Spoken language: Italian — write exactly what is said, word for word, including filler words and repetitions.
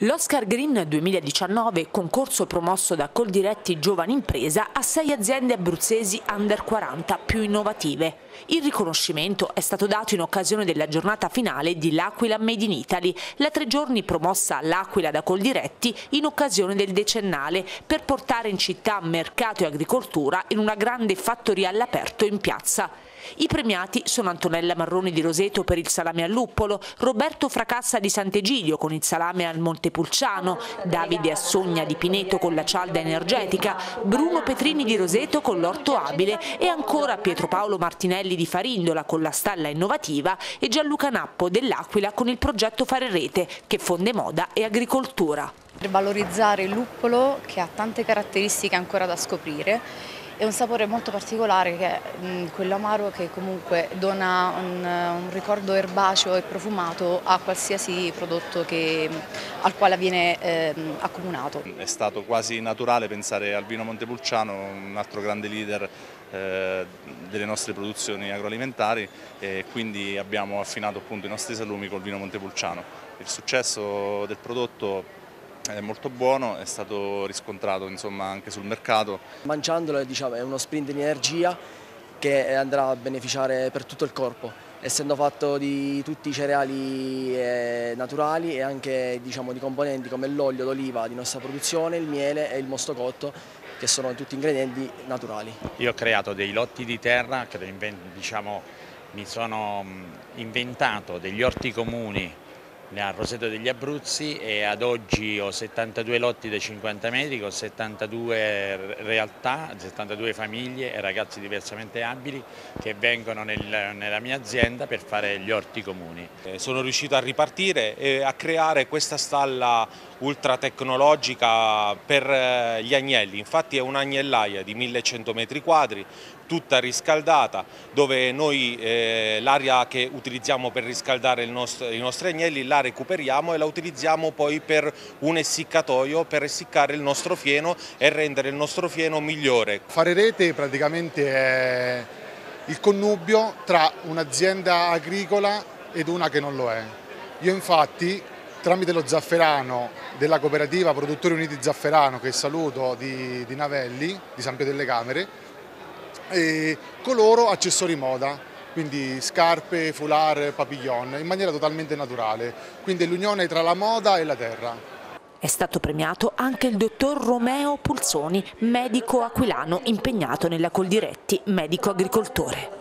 L'Oscar Green duemiladiciannove, concorso promosso da Coldiretti Giovane Impresa, a sei aziende abruzzesi under quaranta più innovative. Il riconoscimento è stato dato in occasione della giornata finale di L'Aquila Made in Italy, la tre giorni promossa all'Aquila da Coldiretti in occasione del decennale, per portare in città mercato e agricoltura in una grande fattoria all'aperto in piazza. I premiati sono Antonella Marroni di Roseto per il salame al luppolo, Roberto Fracassa di Sant'Egidio con il salame al Montepulciano, Davide Assogna di Pineto con la cialda energetica, Bruno Petrini di Roseto con l'orto abile e ancora Pietro Paolo Martinelli di Farindola con la stalla innovativa e Gianluca Nappo dell'Aquila con il progetto Fare Rete, che fonde moda e agricoltura. Per valorizzare il luppolo, che ha tante caratteristiche ancora da scoprire, è un sapore molto particolare, che è mh, quello amaro, che comunque dona un, un ricordo erbaceo e profumato a qualsiasi prodotto che, al quale viene eh, accomunato. È stato quasi naturale pensare al vino Montepulciano, un altro grande leader eh, delle nostre produzioni agroalimentari, e quindi abbiamo affinato appunto i nostri salumi col vino Montepulciano. Il successo del prodotto è molto buono, è stato riscontrato insomma anche sul mercato. Mangiandolo, diciamo, è uno sprint di energia che andrà a beneficiare per tutto il corpo, essendo fatto di tutti i cereali eh, naturali e anche, diciamo, di componenti come l'olio d'oliva di nostra produzione, il miele e il mosto cotto, che sono tutti ingredienti naturali. Io ho creato dei lotti di terra, che diciamo, mi sono inventato degli orti comuni a Roseto degli Abruzzi, e ad oggi ho settantadue lotti da cinquanta metri con settantadue realtà, settantadue famiglie e ragazzi diversamente abili che vengono nel, nella mia azienda per fare gli orti comuni. Sono riuscito a ripartire e a creare questa stalla ultra tecnologica per gli agnelli. Infatti è un'agnellaia di millecento metri quadri, tutta riscaldata, dove noi eh, l'aria che utilizziamo per riscaldare il nostro, i nostri agnelli la recuperiamo e la utilizziamo poi per un essiccatoio, per essiccare il nostro fieno e rendere il nostro fieno migliore. Fare Rete praticamente è il connubio tra un'azienda agricola ed una che non lo è. Io infatti, tramite lo zafferano della cooperativa Produttori Uniti Zafferano, che saluto, di, di Navelli, di San Pietro delle Camere, e coloro accessori moda, quindi scarpe, foulard, papillon, in maniera totalmente naturale, quindi è l'unione tra la moda e la terra. È stato premiato anche il dottor Romeo Pulzoni, medico aquilano impegnato nella Coldiretti, medico agricoltore.